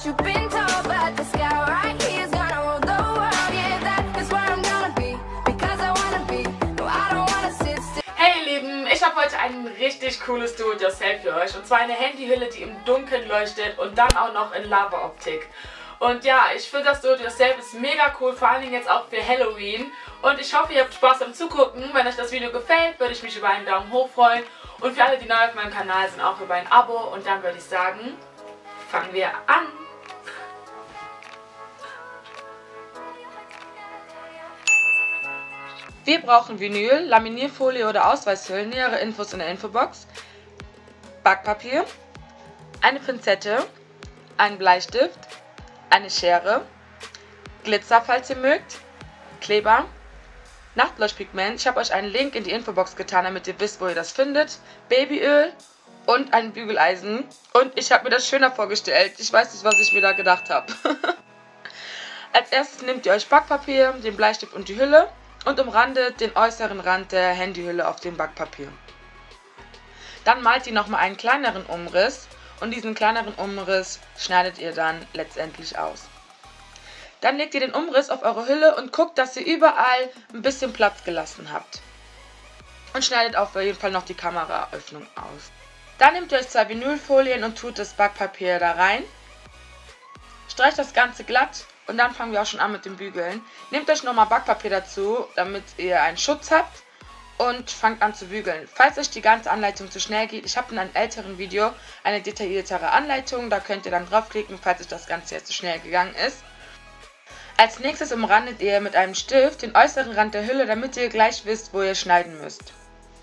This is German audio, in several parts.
you've been told, but the sky right here is gonna rule the world. Yeah, that is where I'm gonna be, because I wanna be. No, I don't wanna sit still. Hey ihr Lieben, ich habe heute ein richtig cooles Do-it-yourself für euch. Und zwar eine Handyhülle, die im Dunkeln leuchtet und dann auch noch in Lava-Optik. Und ja, ich finde das Do-it-yourself ist mega cool, vor allen Dingen jetzt auch für Halloween. Und ich hoffe, ihr habt Spaß beim Zugucken. Wenn euch das Video gefällt, würde ich mich über einen Daumen hoch freuen. Und für alle, die neu auf meinem Kanal sind, auch über ein Abo. Und dann würde ich sagen, fangen wir an. Wir brauchen Vinyl, Laminierfolie oder Ausweichhüllen, nähere Infos in der Infobox, Backpapier, eine Pinzette, einen Bleistift, eine Schere, Glitzer, falls ihr mögt, Kleber, Nachtleuchtpigment, ich habe euch einen Link in die Infobox getan, damit ihr wisst, wo ihr das findet, Babyöl und ein Bügeleisen. Und ich habe mir das schöner vorgestellt, ich weiß nicht, was ich mir da gedacht habe. Als erstes nehmt ihr euch Backpapier, den Bleistift und die Hülle und umrandet den äußeren Rand der Handyhülle auf dem Backpapier. Dann malt ihr nochmal einen kleineren Umriss und diesen kleineren Umriss schneidet ihr dann letztendlich aus. Dann legt ihr den Umriss auf eure Hülle und guckt, dass ihr überall ein bisschen Platz gelassen habt. Und schneidet auf jeden Fall noch die Kameraöffnung aus. Dann nehmt ihr euch 2 Vinylfolien und tut das Backpapier da rein. Streicht das Ganze glatt und dann fangen wir auch schon an mit dem Bügeln. Nehmt euch nochmal Backpapier dazu, damit ihr einen Schutz habt. Und fangt an zu bügeln. Falls euch die ganze Anleitung zu schnell geht, ich habe in einem älteren Video eine detailliertere Anleitung, da könnt ihr dann draufklicken, falls euch das Ganze jetzt zu schnell gegangen ist. Als nächstes umrandet ihr mit einem Stift den äußeren Rand der Hülle, damit ihr gleich wisst, wo ihr schneiden müsst.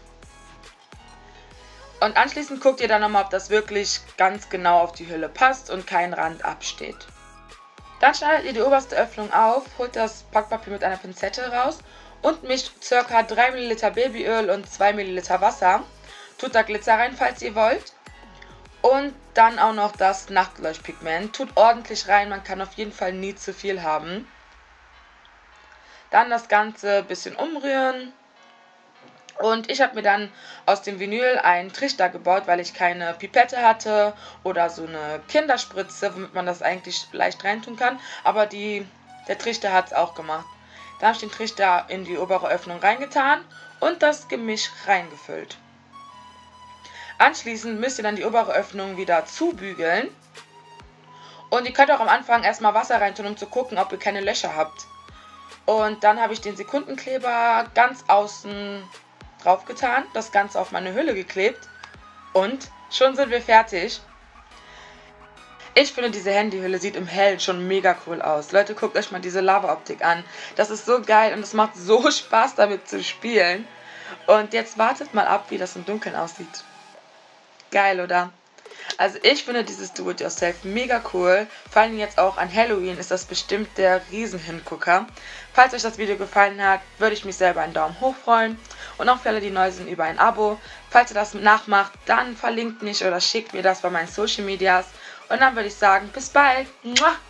Und anschließend guckt ihr dann nochmal, ob das wirklich ganz genau auf die Hülle passt und kein Rand absteht. Dann schneidet ihr die oberste Öffnung auf, holt das Backpapier mit einer Pinzette raus und mischt ca. 3 ml Babyöl und 2 ml Wasser. Tut da Glitzer rein, falls ihr wollt. Und dann auch noch das Nachtleuchtpigment. Tut ordentlich rein, man kann auf jeden Fall nie zu viel haben. Dann das Ganze ein bisschen umrühren. Und ich habe mir dann aus dem Vinyl einen Trichter gebaut, weil ich keine Pipette hatte oder so eine Kinderspritze, womit man das eigentlich leicht reintun kann. Aber der Trichter hat es auch gemacht. Dann habe ich den Trichter in die obere Öffnung reingetan und das Gemisch reingefüllt. Anschließend müsst ihr dann die obere Öffnung wieder zubügeln. Und ihr könnt auch am Anfang erstmal Wasser reintun, um zu gucken, ob ihr keine Löcher habt. Und dann habe ich den Sekundenkleber ganz außen drauf getan, das Ganze auf meine Hülle geklebt und schon sind wir fertig. Ich finde, diese Handyhülle sieht im Hellen schon mega cool aus. Leute, guckt euch mal diese Lava-Optik an. Das ist so geil und es macht so Spaß damit zu spielen. Und jetzt wartet mal ab, wie das im Dunkeln aussieht. Geil, oder? Also ich finde dieses Do-it-yourself mega cool. Vor allem jetzt auch an Halloween ist das bestimmt der Riesenhingucker. Falls euch das Video gefallen hat, würde ich mich selber einen Daumen hoch freuen. Und auch für alle, die neu sind, über ein Abo. Falls ihr das nachmacht, dann verlinkt mich oder schickt mir das bei meinen Social Medias. Und dann würde ich sagen, bis bald. Mua!